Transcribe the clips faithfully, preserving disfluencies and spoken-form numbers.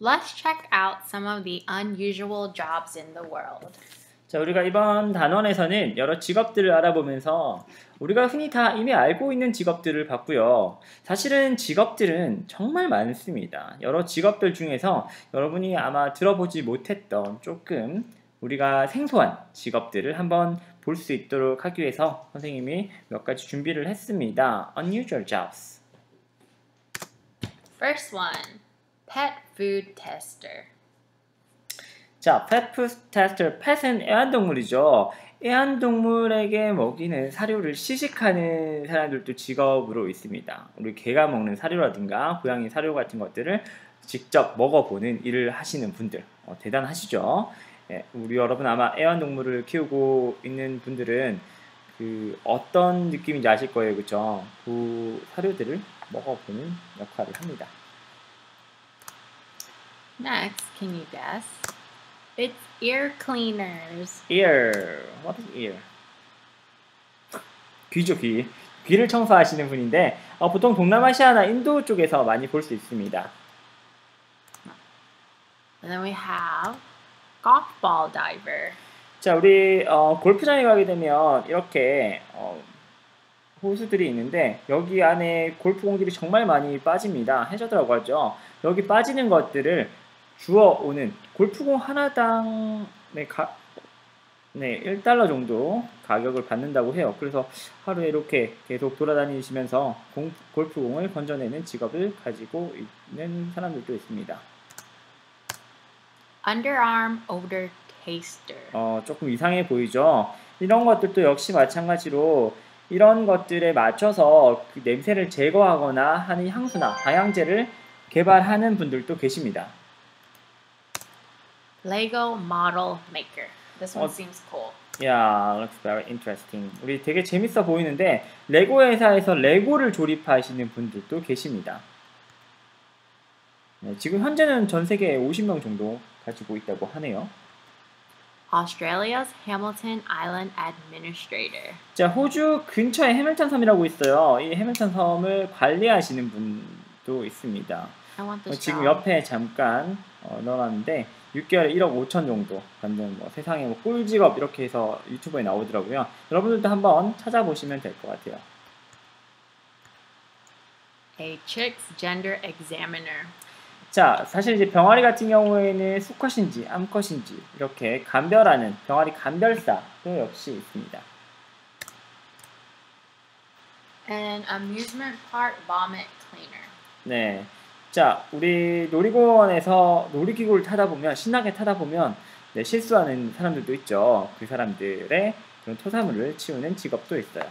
Let's check out some of the unusual jobs in the world. 자, 우리가 이번 단원에서는 여러 직업들을 알아보면서 우리가 흔히 다 이미 알고 있는 직업들을 봤고요. 사실은 직업들은 정말 많습니다. 여러 직업들 중에서 여러분이 아마 들어보지 못했던 조금 우리가 생소한 직업들을 한번 볼 수 있도록 하기 위해서 선생님이 몇 가지 준비를 했습니다. Unusual jobs. First one, pet food tester. 자, pet food tester. pet은 애완동물이죠. 애완동물에게 먹이는 사료를 시식하는 사람들도 직업으로 있습니다. 우리 개가 먹는 사료라든가 고양이 사료 같은 것들을 직접 먹어보는 일을 하시는 분들 어, 대단하시죠. 예, 우리 여러분 아마 애완동물을 키우고 있는 분들은 그 어떤 느낌인지 아실 거예요, 그렇죠? 그 사료들을 먹어보는 역할을 합니다. Next, can you guess? It's ear cleaners. ear. What is ear? 귀죠, 귀. 귀를 청소하시는 분인데 어, 보통 동남아시아나 인도 쪽에서 많이 볼 수 있습니다. And then we have golf ball diver. 자, 우리 어, 골프장에 가게 되면 이렇게 어, 호수들이 있는데 여기 안에 골프공들이 정말 많이 빠집니다. 해저드라고 하죠. 여기 빠지는 것들을 주워오는 골프공 하나당 네, 가, 네, 일 달러 정도 가격을 받는다고 해요. 그래서 하루에 이렇게 계속 돌아다니시면서 공, 골프공을 건져내는 직업을 가지고 있는 사람들도 있습니다. Underarm odor taster. 어, 조금 이상해 보이죠? 이런 것들도 역시 마찬가지로 이런 것들에 맞춰서 그 냄새를 제거하거나 하는 향수나 방향제를 개발하는 분들도 계십니다. Lego model maker. This one 어, seems cool. Yeah, looks very interesting. 우리 되게 재밌어 보이는데 레고 회사에서 레고를 조립하시는 분들도 계십니다. 네, 지금 현재는 전 세계에 오십 명 정도 가지고 있다고 하네요. Australia's Hamilton Island administrator. 자, 호주 근처에 해밀턴 섬이라고 있어요. 이 해밀턴 섬을 관리하시는 분도 있습니다. I want this 지금 job. 옆에 잠깐 어, 넣어놨는데 육 개월에 일억 오천 정도 받는 뭐 세상에 뭐 꿀직업 이렇게 해서 유튜브에 나오더라고요. 여러분들도 한번 찾아보시면 될 것 같아요. A chicks gender examiner. 자, 사실 이제 병아리 같은 경우에는 수컷인지 암컷인지 이렇게 감별하는 병아리 감별사도 역시 있습니다. An amusement park vomit cleaner. 네. 자, 우리 놀이공원에서 놀이기구를 타다 보면, 신나게 타다 보면, 네, 실수하는 사람들도 있죠. 그 사람들의 그런 토사물을 치우는 직업도 있어요.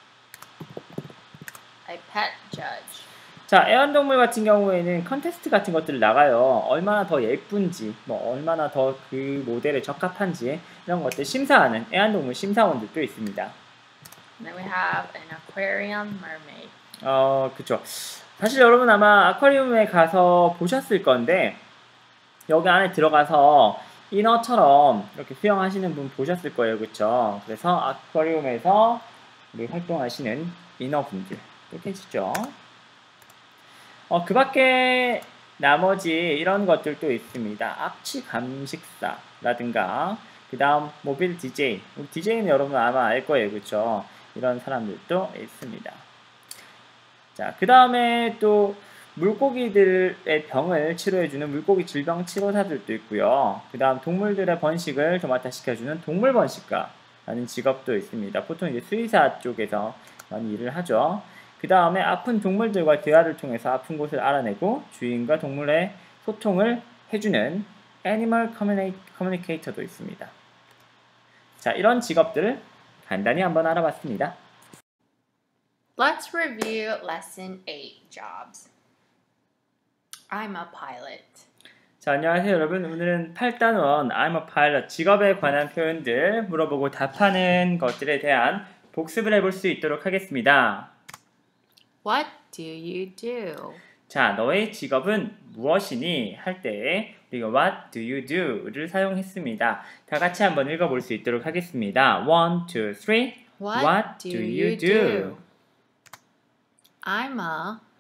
A pet judge. 자, 애완동물 같은 경우에는 컨테스트 같은 것들을 나가요. 얼마나 더 예쁜지, 뭐, 얼마나 더 그 모델에 적합한지, 이런 것들 심사하는 애완동물 심사원들도 있습니다. And then we have an aquarium mermaid. 어, 그쵸. 사실 여러분 아마 아쿠아리움에 가서 보셨을 건데 여기 안에 들어가서 인어처럼 이렇게 수영하시는 분 보셨을 거예요, 그쵸? 그래서 아쿠아리움에서 우리 활동하시는 인어분들 또 계시죠? 어, 그 밖에 나머지 이런 것들도 있습니다. 악취 감식사라든가 그 다음 모빌 디제이. 디제이는 여러분 아마 알 거예요, 그쵸? 이런 사람들도 있습니다. 자, 그 다음에 또 물고기들의 병을 치료해주는 물고기 질병 치료사들도 있고요. 그 다음 동물들의 번식을 도맡아 시켜주는 동물 번식가라는 직업도 있습니다. 보통 이제 수의사 쪽에서 많이 일을 하죠. 그 다음에 아픈 동물들과 대화를 통해서 아픈 곳을 알아내고 주인과 동물의 소통을 해주는 애니멀 커뮤니케이터도 있습니다. 자, 이런 직업들을 간단히 한번 알아봤습니다. Let's review lesson eight jobs. I'm a pilot. 자, 안녕하세요 여러분. 오늘은 팔 단원 I'm a pilot 직업에 관한 표현들 물어보고 답하는 것들에 대한 복습을 해볼 수 있도록 하겠습니다. What do you do? 자, 너의 직업은 무엇이니? 할 때 우리가 What do you do?를 사용했습니다. 다 같이 한번 읽어볼 수 있도록 하겠습니다. one, two, three. What, What do, do you you do? do? I'm a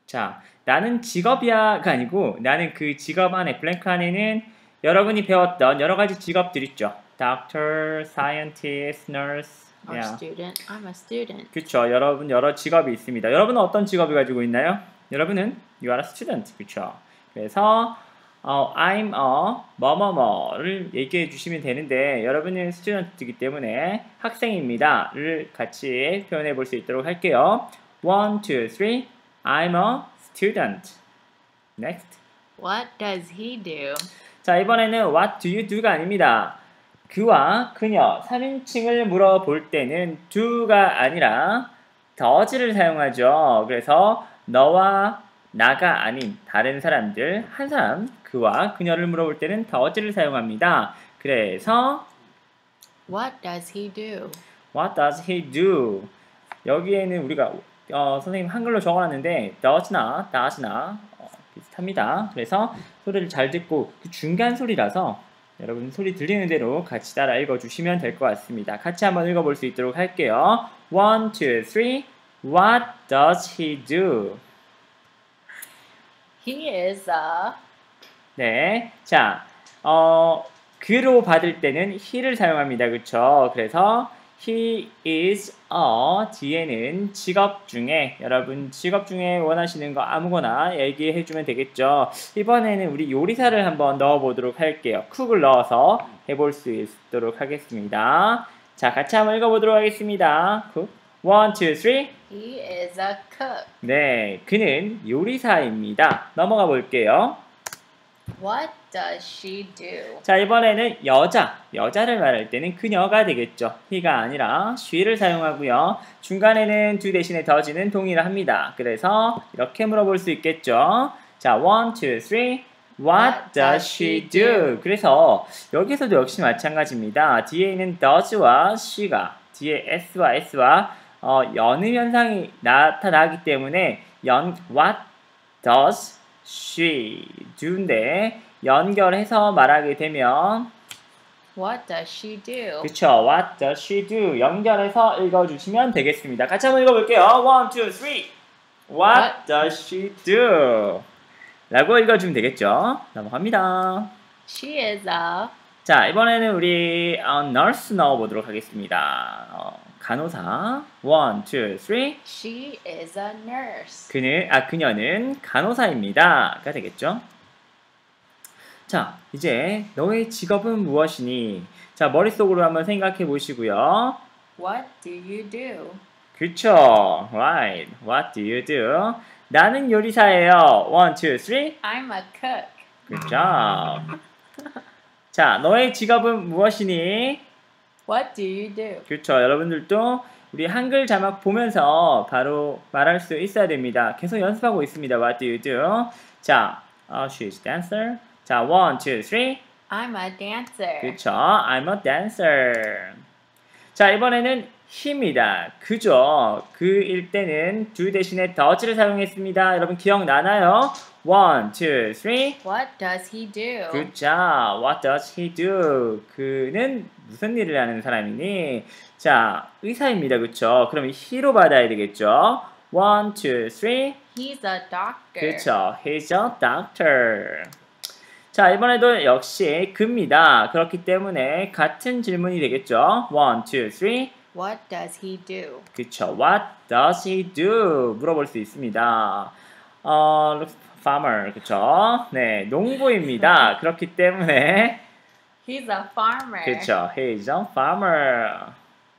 자, 나는 직업이야가 아니고 나는 그 직업 안에 블랭크 안에는 여러분이 배웠던 여러 가지 직업들 있죠. Doctor, scientist, nurse. Or Yeah. student. I'm a student. 그렇죠. 여러분 여러 직업이 있습니다. 여러분은 어떤 직업을 가지고 있나요? 여러분은 you are a student. 그렇죠. 그래서 어, I'm a 뭐뭐뭐를 얘기해 주시면 되는데 여러분은 student이기 때문에 학생입니다를 같이 표현해 볼 수 있도록 할게요. One, two, three. I'm a student. Next. What does he do? 자, 이번에는 what do you do가 아닙니다. 그와 그녀 삼 인칭을 물어볼 때는 do가 아니라 does를 사용하죠. 그래서 너와 나가 아닌 다른 사람들 한 사람 그와 그녀를 물어볼 때는 does를 사용합니다. 그래서 What does he do? what does he do? 여기에는 우리가 어, 선생님 한글로 적어놨는데 does나 does나 어, 비슷합니다. 그래서 소리를 잘 듣고 그 중간 소리라서 여러분 소리 들리는 대로 같이 따라 읽어주시면 될 것 같습니다. 같이 한번 읽어볼 수 있도록 할게요. One, two, three. What does he do? He is a 네, 자, 어, 그로 받을 때는 he를 사용합니다. 그렇죠? 그래서 he is a 뒤에는 직업 중에 여러분 직업 중에 원하시는 거 아무거나 얘기해 주면 되겠죠. 이번에는 우리 요리사를 한번 넣어 보도록 할게요. 쿡을 넣어서 해볼 수 있도록 하겠습니다. 자, 같이 한번 읽어보도록 하겠습니다. 쿡. One, two, three. he is a cook. 네, 그는 요리사입니다. 넘어가 볼게요. What does she do? 자, 이번에는 여자, 여자를 말할 때는 그녀가 되겠죠. he가 아니라 she를 사용하고요. 중간에는 do 대신에 does는 동일합니다. 그래서 이렇게 물어볼 수 있겠죠. 자, one, two, three. What does she do? 그래서 여기서도 역시 마찬가지입니다. 뒤에 있는 does와 she가 뒤에 s와 s와 어, 연음 현상이 나타나기 때문에 연 what does she do인데 연결해서 말하게 되면 What does she do? 그쵸. What does she do? 연결해서 읽어주시면 되겠습니다. 같이 한번 읽어볼게요. One, two, three. What, What? does she do? 라고 읽어주면 되겠죠. 넘어갑니다. She is a 자, 이번에는 우리 어, nurse 넣어보도록 하겠습니다. 어, 간호사. One, two, three. she is a nurse. 그는 아 그녀는 간호사입니다가 되겠죠. 자, 이제 너의 직업은 무엇이니? 자, 머릿속으로 한번 생각해 보시고요. What do you do? 그쵸. Right. What do you do? 나는 요리사예요. One, two, three. I'm a cook. Good job. 자, 너의 직업은 무엇이니? What do you do? 그렇죠. 여러분들도 우리 한글 자막 보면서 바로 말할 수 있어야 됩니다. 계속 연습하고 있습니다. What do you do? 자, uh, she's dancer. 자, one, two, three. I'm a dancer. 그렇죠. I'm a dancer. 자, 이번에는 he입니다. 그죠? 그일 때는 do 대신에 does를 사용했습니다. 여러분 기억나나요? one, two, three. What does he do? Good job. What does he do? 그는 무슨 일을 하는 사람이니? 자, 의사입니다. 그쵸? 그럼 he로 받아야 되겠죠? one, two, three. He's a doctor. 그쵸? He's a doctor. 자, 이번에도 역시 그입니다. 그렇기 때문에 같은 질문이 되겠죠? one, two, three. What does he do? 그쵸? What does he do? 물어볼 수 있습니다. 어, farmer. 그쵸? 네, 농부입니다. 그렇기 때문에 He's a farmer. 그쵸? He's a farmer.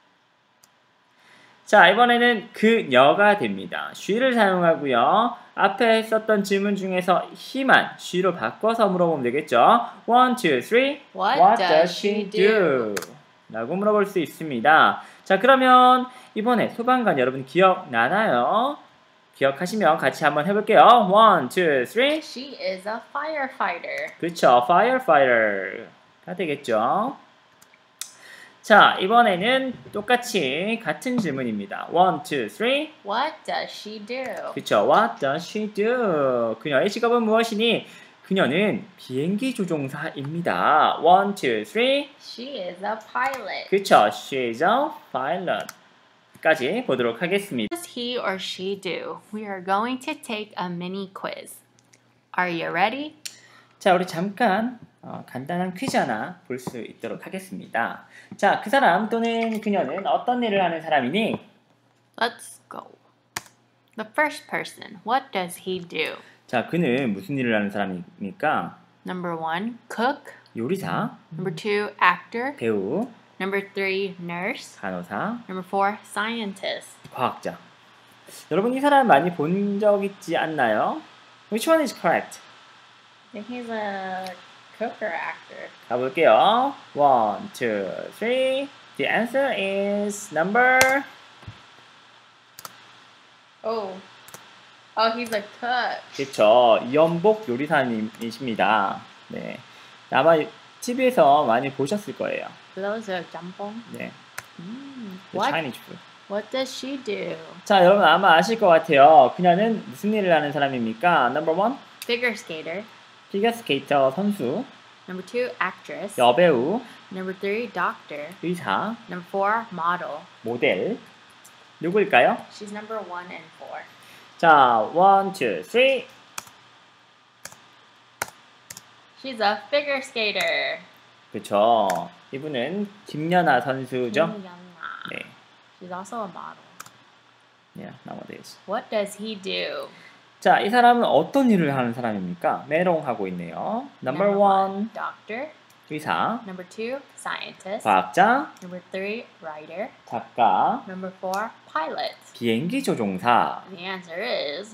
자, 이번에는 그녀가 됩니다. she를 사용하고요. 앞에 했었던 질문 중에서 he만 she로 바꿔서 물어보면 되겠죠? one, two, three. What, What does, does she she do? do? 라고 물어볼 수 있습니다. 자, 그러면 이번에 소방관 여러분 기억나나요? 기억하시면 같이 한번 해볼게요. one, two, three. She is a firefighter. 그렇죠. firefighter가 되겠죠. 자, 이번에는 똑같이 같은 질문입니다. one, two, three. What does she do? 그렇죠. What does she do? 그녀의 직업은 무엇이니? 그녀는 비행기 조종사입니다. one, two, three. She is a pilot. 그쵸. She is a pilot. 까지 보도록 하겠습니다. What does he or she do? We are going to take a mini quiz. Are you ready? 자, 우리 잠깐 어, 간단한 퀴즈 하나 볼 수 있도록 하겠습니다. 자, 그 사람 또는 그녀는 어떤 일을 하는 사람이니? Let's go. The first person. What does he do? 자, 그는 무슨 일을 하는 사람입니까? Number one, cook. 요리사, Number two, actor. 배우, Number three, nurse. 간호사, Number four, scientist. 과학자. 여러분 이 사람 많이 본 적 있지 않나요? Which one is correct? I think he's a cook or actor. 가볼게요. One, two, three. The answer is number. Oh. Oh, he's a cook. 그렇죠. 이연복 요리사님이십니다. 네. 아마 티비에서 많이 보셨을 거예요. Those are jjampong. 네. Mm. The What? Chinese food. What does she do? 자, 여러분 아마 아실 것 같아요. 그녀는 무슨 일을 하는 사람입니까? Number one, Figure skater. 피겨스케이터 선수, Number two, actress. 여배우, Number three, doctor. 의사, Number four, model. 모델. 누구일까요? She's number one and four. 자, one, two, three. She's a figure skater. 그렇죠. 이분은 김연아 선수죠. Young. 네. She's also a model. Yeah, nowadays. What does he do? 자, 이 사람은 어떤 일을 하는 사람입니까? 메롱하고 있네요. Number one, doctor. 의사, Number two, scientist. 과학자, Number three, writer. 작가, Number four, pilot. 비행기 조종사, The answer is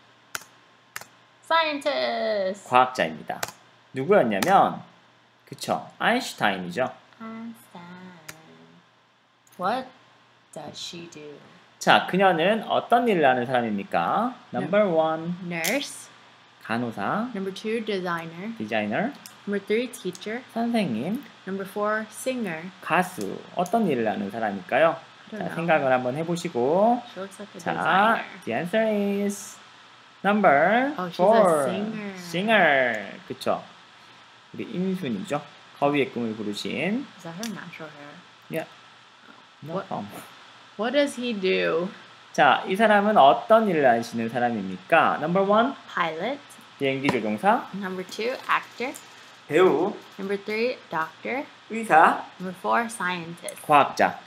scientist. 과학자입니다. 누구였냐면, 그쵸, 아인슈타인이죠. Einstein. What does she do? 자, 그녀는 어떤 일을 하는 사람입니까? Number one, Nurse. 간호사, Number two, designer. 디자이너, Number three, teacher. 선생님, Number four, singer. 가수. 어떤 일을 하는 사람일까요? I don't 자, know. 생각을 한번 해보시고. She looks like a 자, designer. the answer is number Oh, she's four. a singer. singer. 그쵸. 우리 임순이죠. 거위의 꿈을 부르신. Is that her natural hair? Yeah. No What? problem. What does he do? 자, 이 사람은 어떤 일을 하시는 사람입니까? Number one, Pilot. 비행기 조종사, Number two, actor. 배우, Number three, doctor. 의사, Number four, scientist. 과학자.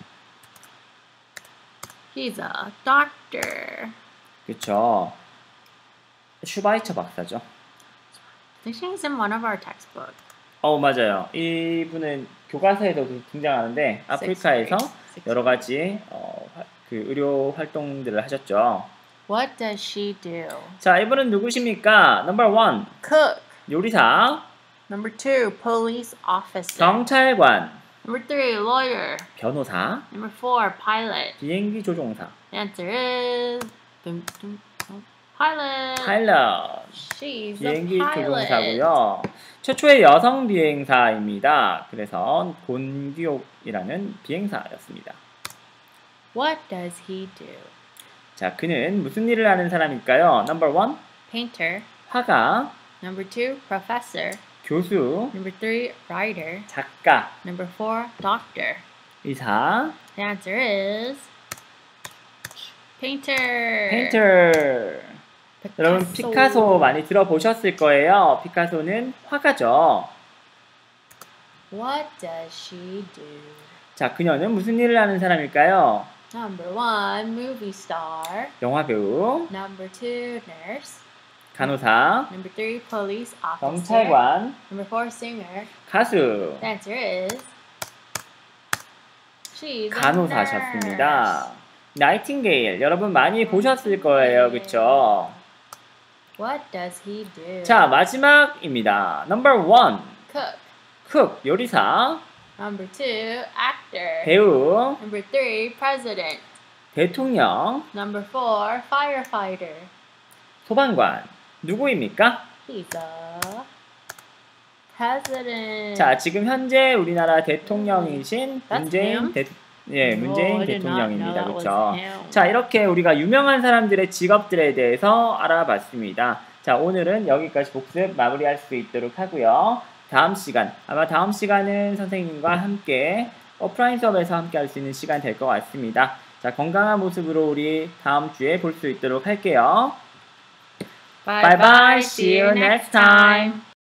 He's a doctor. 그쵸. 슈바이처 박사죠. I think she's in one of our textbooks. 어, 맞아요. 이분은 교과서에서도 등장하는데 아프리카에서 여러 가지 어, 화- 그 의료 활동들을 하셨죠. What does she do? 자, 이분은 누구십니까? Number one, Cook. 요리사, Number two, police officer. 경찰관, Number three, lawyer. 변호사, Number four, pilot. 비행기 조종사, The answer is dum, dum, dum, pilot. 파일럿, She's 비행기 a pilot. 조종사고요. 최초의 여성 비행사입니다. 그래서 본기옥이라는 비행사였습니다. What does he do? 자, 그는 무슨 일을 하는 사람일까요? Number one, Painter. 화가, Number two, professor. 교수, Number three, writer. 작가, Number four, doctor. 의사, The answer is painter. 페인터. 여러분 피카소 많이 들어보셨을 거예요. 피카소는 화가죠. What does she do? 자, 그녀는 무슨 일을 하는 사람일까요? Number one, movie star. 영화 배우, Number two, nurse. 간호사, Number three, police officer. 경찰관, Number four, singer. 가수. The answer is she's a 간호사셨습니다. nurse. 나이팅게일 여러분 많이 보셨을 거예요, 그쵸? What does he do? 자, 마지막입니다. Number one, Cook. 쿡 요리사, Number two, actor. 배우, Number three, president. 대통령, Number four, firefighter. 소방관. 누구입니까? He's a president. 자, 지금 현재 우리나라 대통령이신 That's 문재인 him? 대, 예, No, 문재인 I did not 대통령입니다. know that was 그렇죠? him. 자, 이렇게 우리가 유명한 사람들의 직업들에 대해서 알아봤습니다. 자, 오늘은 여기까지 복습 마무리할 수 있도록 하고요. 다음 시간, 아마 다음 시간은 선생님과 함께 오프라인 수업에서 함께 할 수 있는 시간 될 것 같습니다. 자, 건강한 모습으로 우리 다음 주에 볼 수 있도록 할게요. Bye bye. See you next time.